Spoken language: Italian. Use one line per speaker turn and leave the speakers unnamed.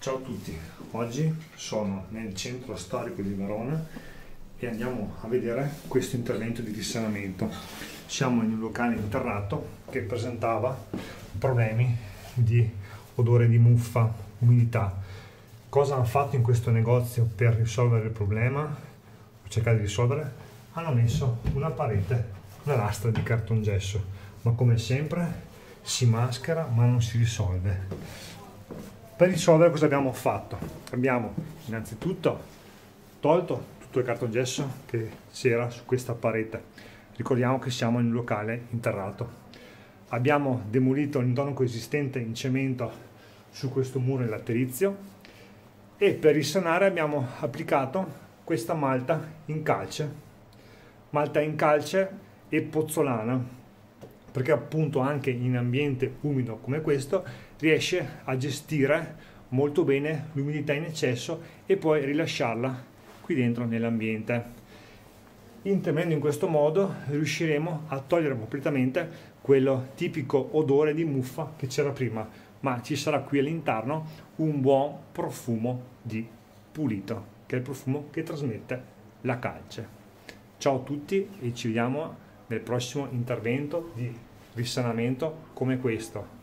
Ciao a tutti, oggi sono nel centro storico di Verona e andiamo a vedere questo intervento di risanamento. Siamo in un locale interrato che presentava problemi di odore di muffa, umidità. Cosa hanno fatto in questo negozio per risolvere il problema? O cercare di risolvere? Hanno messo una parete, una lastra di cartongesso, ma come sempre si maschera ma non si risolve. Per risolvere cosa abbiamo fatto? Abbiamo innanzitutto tolto tutto il cartongesso che c'era su questa parete. Ricordiamo che siamo in un locale interrato. Abbiamo demolito l'intonaco esistente in cemento su questo muro in laterizio e per risanare abbiamo applicato questa malta in calce e pozzolana, perché appunto anche in ambiente umido come questo riesce a gestire molto bene l'umidità in eccesso e poi rilasciarla qui dentro nell'ambiente. Intervenendo in questo modo riusciremo a togliere completamente quello tipico odore di muffa che c'era prima, ma ci sarà qui all'interno un buon profumo di pulito, che è il profumo che trasmette la calce. Ciao a tutti e ci vediamo nel prossimo intervento di risanamento come questo.